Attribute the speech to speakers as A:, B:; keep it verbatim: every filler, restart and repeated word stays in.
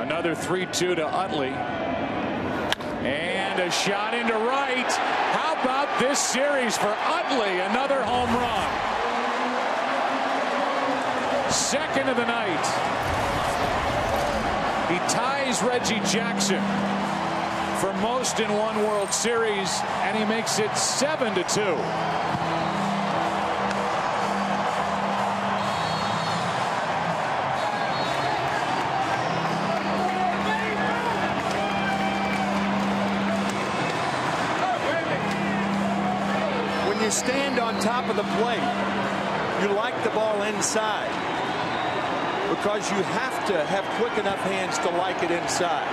A: Another three two to Utley. And a shot into right. How about this series for Utley? Another home run. Second of the night. He ties Reggie Jackson for most in one World Series, and he makes it seven to two.
B: You stand on top of the plate, you like the ball inside because you have to have quick enough hands to like it inside.